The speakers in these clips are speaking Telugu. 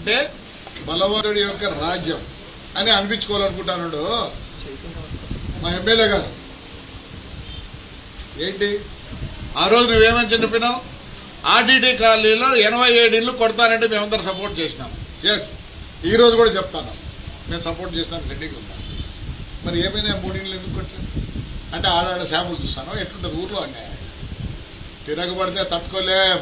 అంటే బలవంతుడి యొక్క రాజ్యం అని అనిపించుకోవాలనుకుంటాను మా ఎమ్మెల్యే గారు. ఏంటి ఆ రోజు నువ్వేమని చెప్పినావు? ఆర్టీటీ కాలనీలో 87 ఇళ్లు కొడతానంటే మేమందరం సపోర్ట్ చేసినాం. ఎస్, ఈ రోజు కూడా చెప్తాను మేము సపోర్ట్ చేసినాం, రెడీగా ఉన్నాం. మరి ఏమైనా 3 ఇళ్ళు ఎందుకు కొట్టలేదు అంటే ఆడాడ శాంపుల్ చూస్తాను ఎట్లుంటుంది ఊర్లో. అంటే తిరగబడితే తట్టుకోలేం,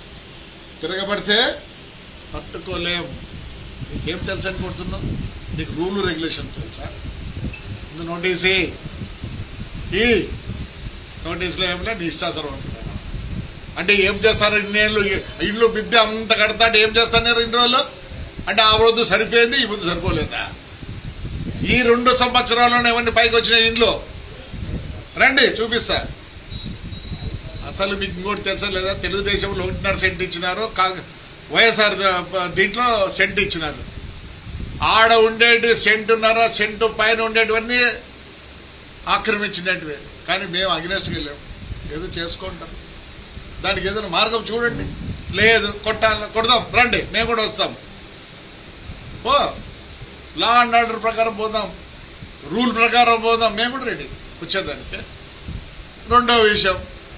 నీకేం తెలుసు అని కొడుతున్నావు? నీకు రూల్ రెగ్యులేషన్స్ తెలుసా? ముందు నోటీసు ఈ నోటీసులో ఏమిటో నీ ఇష్టాసరం ఉంటున్నాను అంటే ఏం చేస్తారు? ఇన్నేళ్ళు ఇల్లు బిద్ద అంత కడతాంటే ఏం చేస్తున్నారు ఇన్ని రోజులు? అంటే ఆ రోజు సరిపోయింది, ఈ ముందు సరిపోలేదా? ఈ 2 సంవత్సరాల్లోనే ఎవరిని పైకి వచ్చిన ఇంట్లో రండి చూపిస్తా. అసలు మీకు ఇంకోటి తెలుసా లేదా? తెలుగుదేశంలో 1.5 సెంట్ ఇచ్చినారు, వైఎస్ఆర్ దీంట్లో సెంట్ ఇచ్చినారు. ఆడ ఉండేటి సెంటున్నర సెంటు పైన ఉండేటివన్నీ ఆక్రమించినట్టువే. కానీ మేము అగ్నెస్ట్కి వెళ్ళాము. ఏదో చేసుకుంటాం, దానికి ఏదైనా మార్గం చూడండి. లేదు కొడదాం రండి, మేము కూడా వస్తాం. ఓ లా అండ్ ఆర్డర్ ప్రకారం పోదాం, రూల్ ప్రకారం పోదాం, మేము కూడా రెడీ వచ్చేదానికి. రెండో విషయం,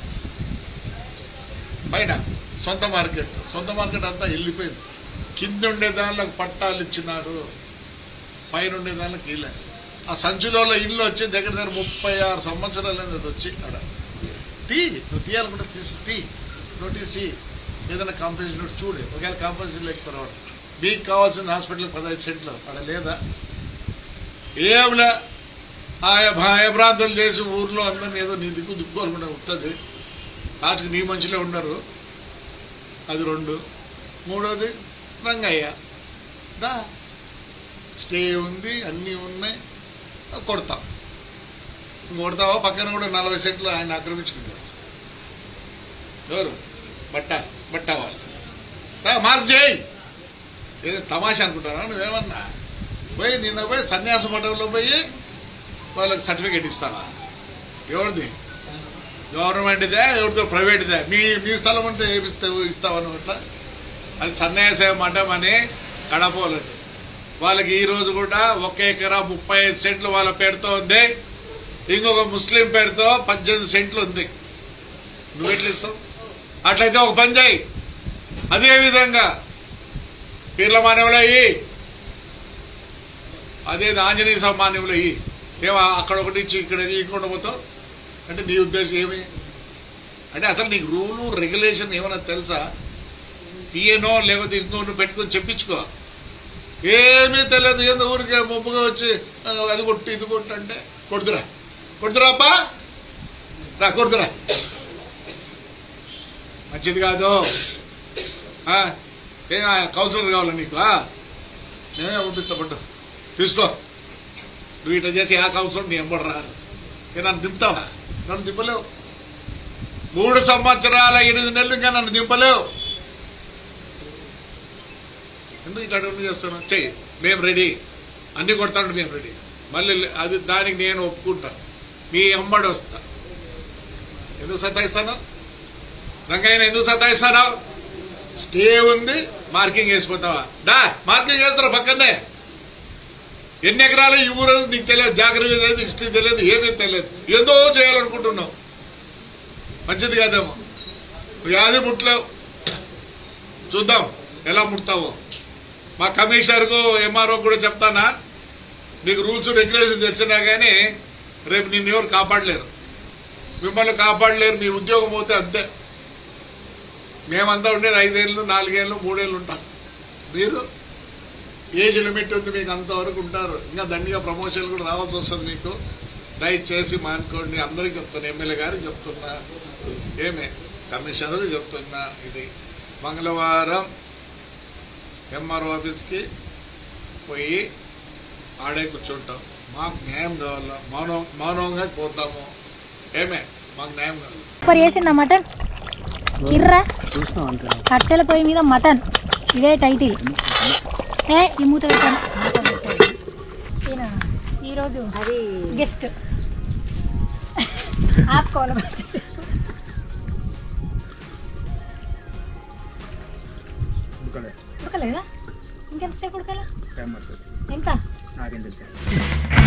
పైన సొంత మార్కెట్ అంతా వెళ్ళిపోయింది. కింద ఉండే దానిలోకి పట్టాలు ఇచ్చినారు, పైన ఉండే దానిలోకి ఇలా. ఆ సంచులో ఇల్లు వచ్చి దగ్గర 36 సంవత్సరాలు అనేది వచ్చి అక్కడ నువ్వు తీయాలనుకుంటే తీ నోటీస్ ఏదైనా కాంపెన్సేషన్ చూడు. ఒకవేళ కాంపెన్సేషన్ లేకపోవడం మీకు కావాల్సిన హాస్పిటల్ 15 సెంట్లు అక్కడ లేదా? ఏమిలా భయభ్రాంతులు చేసి ఊర్లో అందరినీ ఏదో నీ దిక్కుకోకుండా ఉంటుంది. లాస్ట్కి నీ మనుషులే ఉండరు. అది 2. మూడోది రంగయ్య దా స్టే ఉంది, అన్నీ ఉన్నాయి, కొడతావా? పక్కన కూడా 40 సెంట్లు ఆయన ఆక్రమించుకుంటారు. ఎవరు? బట్ట వాళ్ళు మార్క్ చేయి. ఏదో తమాషా అనుకుంటారా నువ్వేమన్నా? నిన్న పోయి సన్యాస మఠంలో పోయి వాళ్ళకి సర్టిఫికేట్ ఇస్తావా? ఎవరిది? గవర్నమెంట్దే, ఎవరితో ప్రైవేట్దే? మీ స్థలం అంటే ఇస్తావన్నమాట. అది సన్యాస మఠం అని కడపోలేదు. వాళ్ళకి ఈ రోజు కూడా 1 ఎకరా 35 సెంట్లు వాళ్ళ పేరుతో ఉంది. ఇంకొక ముస్లిం పేరుతో 18 సెంట్లు ఉంది. నువ్వెట్లు ఇస్తావు? అట్లయితే ఒక పని చేయి, అదేవిధంగా పీర్ల మాన్యంలో అయ్యి, అదే ఆంజనేయ స్వామి మాన్యంలో అయ్యి. ఏమో అక్కడ ఒకటి ఇచ్చి ఇక్కడ ఇవ్వకుండా పోతావు అంటే నీ ఉద్దేశం ఏమి? అంటే అసలు నీకు రూలు రెగ్యులేషన్ ఏమైనా తెలుసా? పిఏనో లేకపోతే ఇంకోటి పెట్టుకొని చెప్పించుకో. ఏమీ తెలియదు, ఏందో ఊరికే ముప్పుగా వచ్చి అది కొట్టి ఇది కొట్టు అంటే కొడుతురా అబ్బా, కొడుతురా, మంచిది కాదు. కౌన్సిలర్ కావాలా నీకు? నేనే పంపిస్తా, పట్టు తీసుకో. నువ్వు ఇట్లా చేసి ఆ కౌన్సిలర్ నీ ఎంబడి రారు. నన్ను దింపుతావా? నన్ను దింపలేవు. 3 సంవత్సరాల 8 నెలలు ఇంకా నన్ను దింపలేవు. ఎందుకు ఇట్లా చేస్తాను? చెయ్యి, మేము రెడీ, అన్ని కొడతాను, మేము రెడీ. మళ్ళీ అది దానికి నేను ఒప్పుకుంటా, మీ ఎంబడి వస్తా. ఎందుకు సతాయిస్తాను? రంగయ్య ఎందుకు సతాయిస్తాను? స్టే ఉంది, మార్కింగ్ వేసిపోతావా? మార్కింగ్ వేస్తారా పక్కనే? ఎన్ని ఎకరాలు ఈ ఊరు నీకు తెలియదు, జాగ్రత్త తెలియదు, హిస్టరీ తెలియదు, ఏమీ తెలియదు. ఏదో చేయాలనుకుంటున్నావు, మంచిది కాదేమో. వ్యాధి ముట్టలేవు, చూద్దాం ఎలా ముడతావో. మా కమిషనర్కు ఎంఆర్ఓ కూడా చెప్తానా, నీకు రూల్స్ రెగ్యులేషన్ తెచ్చినా కానీ రేపు నిన్ను ఎవరు కాపాడలేరు, మిమ్మల్ని కాపాడలేరు. మీ ఉద్యోగం పోతే అంతే. మేమంతా ఉండేది 5 ఏళ్ళు, 4 ఏళ్ళు, 3 ఏళ్ళు ఉంటాం. మీరు ఏజ్ లిమిట్ ఉంది, మీకు అంతవరకు ఉంటారు. ఇంకా దండిగా ప్రమోషన్లు కూడా రావాల్సి వస్తుంది మీకు. దయచేసి మానుకోండి. అందరికీ చెప్తున్నా, ఎమ్మెల్యే గారికి చెప్తున్నా, ఏమే కమిషనర్కి చెప్తున్నా. ఇది మంగళవారం ఎంఆర్ఓ ఆఫీస్కి పోయి ఆడే కూర్చుంటాం. మాకు న్యాయం కావాలా, మౌనంగా పోతాము. ఏమే మాకు న్యాయం కావాలి. చేసిన మటన్ కిర్రా కట్టెల పొయ్యి మీద మటన్, ఇదే టైటిల్. ఈ మూత పెట్టాను. ఈరోజు గెస్ట్ ఆపుకోవాలి. ఉడకలేదా? ఇంకెంతసేపు ఉడకాల? టైం పడుతుంది. ఎంత? నాకేం తెలుసు.